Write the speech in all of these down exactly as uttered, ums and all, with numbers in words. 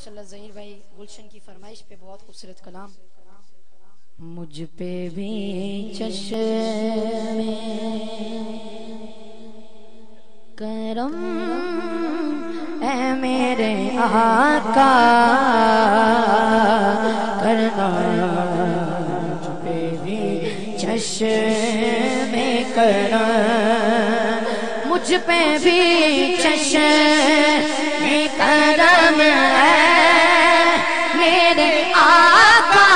ماشاءاللہ ظہیر بھائی گلشن کی فرمائش پہ بہت خوبصورت کلام. مجھ پہ بھی چشم کرم اے میرے آقا کرنا، مجھ پہ بھی چشم کرم، مجھ پہ بھی چشم کرم ہے میرے آقا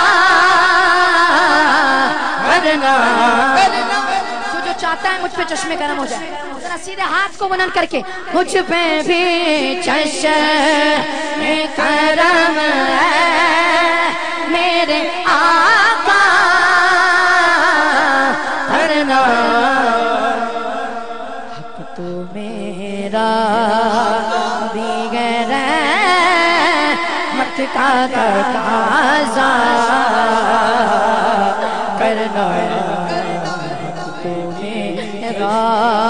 کرنا. تو جو چاہتا ہے مجھ پہ چشم کرم ہو جائے ذرا سیدھے ہاتھ کو بلند کر کے، مجھ پہ بھی چشم کرم ہے میرے آقا کرنا. حق تو میرا دیگر مت کا تقاضا کرنا، تو میرا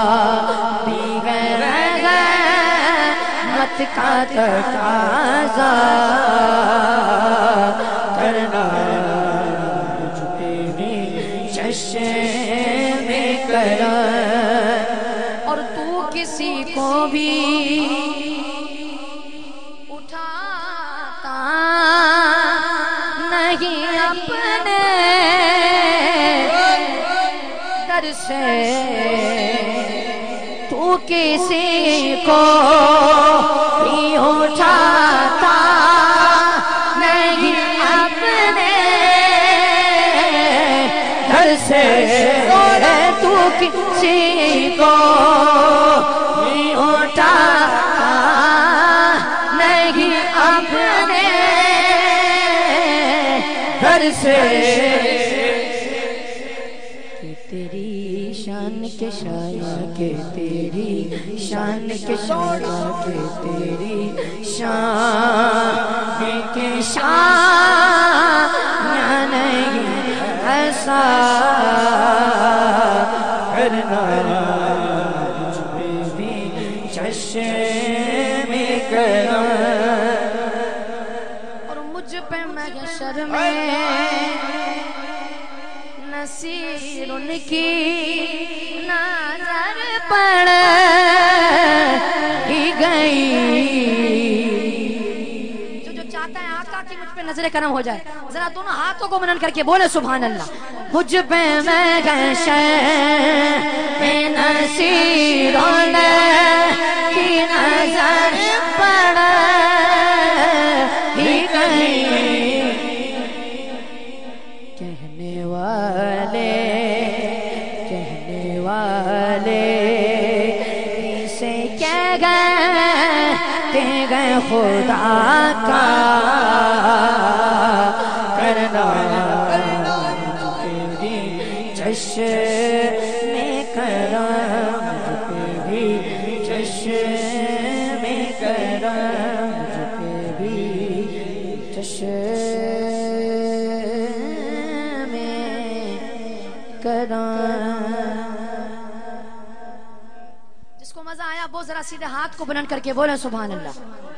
دیگر مت کا تقاضا کرنا. مجھ پہ بھی چشم کرم، اور تو کسی کو بھی اٹھاتا نہیں اپنے در سے، تو کسی کو بھی اٹھاتا نہیں اپنے در سے، تو کسی کو بھی اٹھاتا نہیں اپنے در سے. کہ تیری شان کے شان کے تیری شان کے شان کے تیری شان کے شان نہیں ایسا کرنا. مجھ پہ بھی چشم کرم، اور مجھ پہ محشر میں نصیر ان کی نظر پڑ ہی گئی. جو جو چاہتا ہے آقا کی مجھ پہ نظر کرم ہو جائے ذرا دونوں ہاتھوں کو بلند کر کے بولے سبحان اللہ. مجھ پہ محشر میں نصیر ان کی نظر پڑ ہی گئی. کہنے والے کہنے والے اسے کہہ گئے کہہ گئے خدا کا کرنا. تیری چشم کرم، مجھ پہ بھی چشم کرم، مجھ پہ بھی چشم کرم. جس کو مزہ آیا وہ ذرا سیدھے ہاتھ کو بلند کر کے بولیں سبحان اللہ.